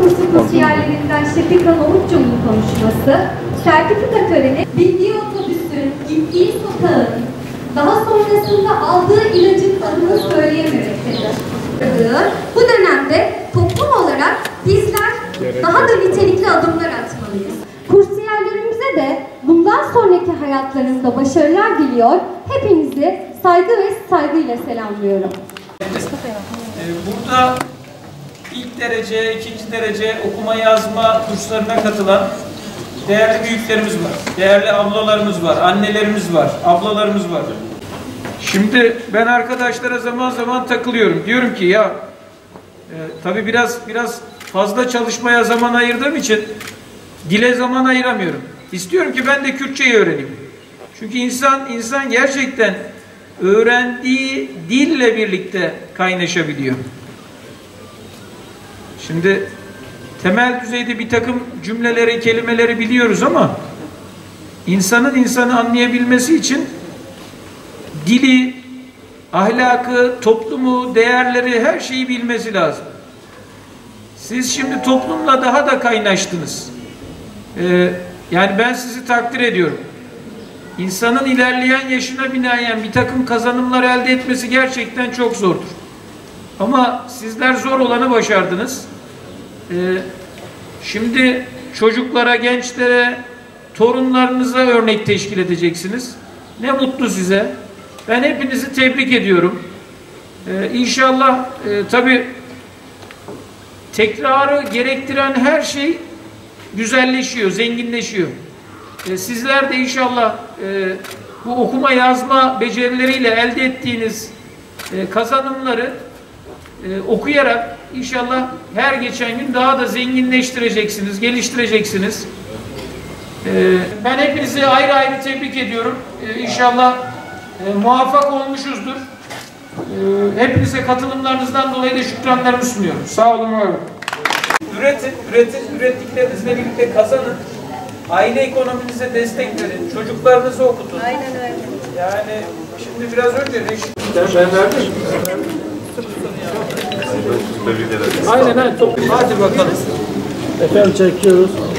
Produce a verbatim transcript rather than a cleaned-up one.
kursu kursiyerlerinden Şefika Nohutçu'nun konuşması, sertifika töreni, bindiği otobüsün, gittiği sokağın, daha sonrasında aldığı ilacın adını söyleyememektedir. Bu dönemde toplum olarak bizler daha da nitelikli adımlar atmalıyız. Kursiyerlerimize de bundan sonraki hayatlarında başarılar diliyor. Hepinizi saygı ve saygıyla selamlıyorum. Burada ilk derece, ikinci derece okuma yazma kurslarına katılan değerli büyüklerimiz var, değerli ablalarımız var, annelerimiz var, ablalarımız var. Şimdi ben arkadaşlara zaman zaman takılıyorum. Diyorum ki ya e, tabii biraz biraz fazla çalışmaya zaman ayırdığım için dile zaman ayıramıyorum. İstiyorum ki ben de Kürtçeyi öğreneyim. Çünkü insan insan gerçekten öğrendiği dille birlikte kaynaşabiliyor. Şimdi temel düzeyde bir takım cümleleri, kelimeleri biliyoruz ama insanın insanı anlayabilmesi için dili, ahlakı, toplumu, değerleri, her şeyi bilmesi lazım. Siz şimdi toplumla daha da kaynaştınız. Ee, yani ben sizi takdir ediyorum. İnsanın ilerleyen yaşına binaen bir takım kazanımlar elde etmesi gerçekten çok zordur. Ama sizler zor olanı başardınız. Ee, şimdi çocuklara, gençlere, torunlarınıza örnek teşkil edeceksiniz. Ne mutlu size. Ben hepinizi tebrik ediyorum. Ee, İnşallah e, tabii tekrarı gerektiren her şey güzelleşiyor, zenginleşiyor. Ee, sizler de inşallah e, bu okuma yazma becerileriyle elde ettiğiniz e, kazanımları e, okuyarak inşallah her geçen gün daha da zenginleştireceksiniz, geliştireceksiniz. Ee, ben hepinizi ayrı ayrı tebrik ediyorum. Ee, İnşallah e, muvaffak olmuşuzdur. Ee, hepinize katılımlarınızdan dolayı da şükranlarımı sunuyorum. Sağ olun, var olun. Üretin, üretin, ürettiklerinizle birlikte kazanın. Aile ekonominize destek verin. Çocuklarınızı okutun. Aynen öyle. Yani şimdi biraz önce de ben, ben verdim. Aynen, aynen. Hadi bakalım. Efendim çekiyoruz.